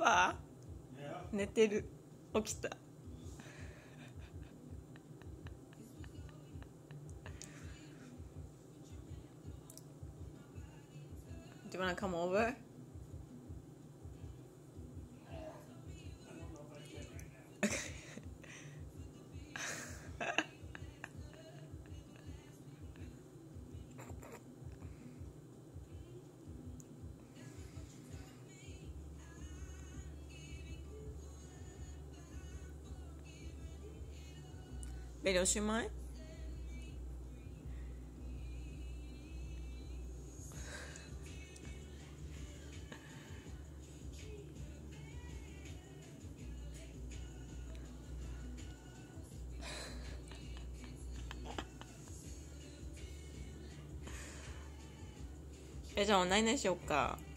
パ寝てる。起きた。Do you want to come over? Baby, おしまい？じゃあ何々しよっか。